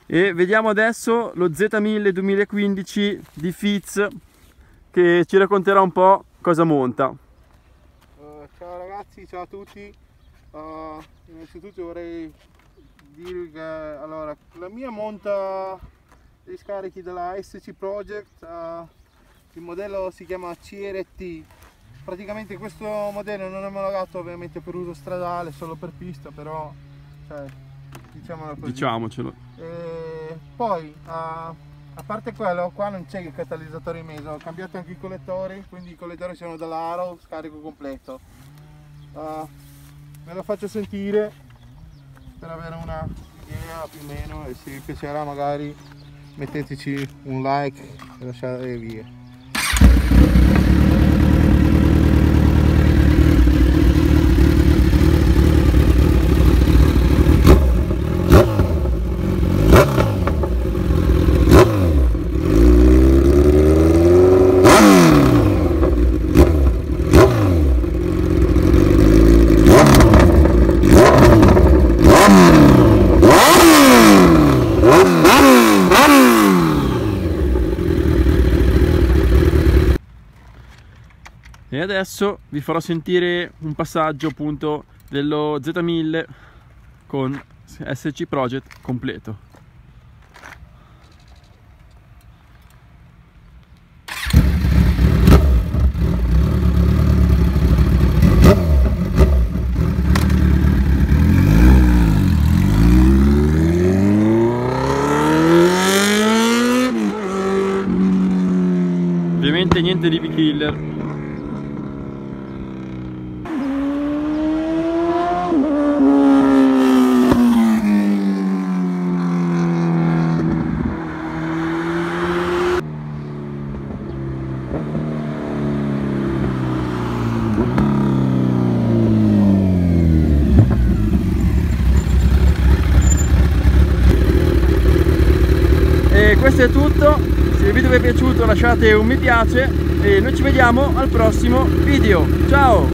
E vediamo adesso lo Z1000 2015 di Fitz, che ci racconterà un po' cosa monta. Ciao ragazzi, ciao a tutti. Innanzitutto vorrei dire che allora, la mia monta dei scarichi della SC Project, il modello si chiama CRT. Praticamente questo modello non è omologato ovviamente per uso stradale, solo per pista, però cioè, diciamolo così. Diciamocelo. E poi a parte quello, qua non c'è il catalizzatore in mezzo, ho cambiato anche i collettori, quindi i collettori sono dell'Aro, scarico completo. Ve lo faccio sentire per avere una idea più o meno, e se vi piacerà magari metteteci un like e lasciate le vie. E adesso vi farò sentire un passaggio appunto dello Z1000 con SC Project completo. Ovviamente niente di B-Killer. E questo è tutto. Se il video vi è piaciuto lasciate un mi piace e noi ci vediamo al prossimo video. Ciao!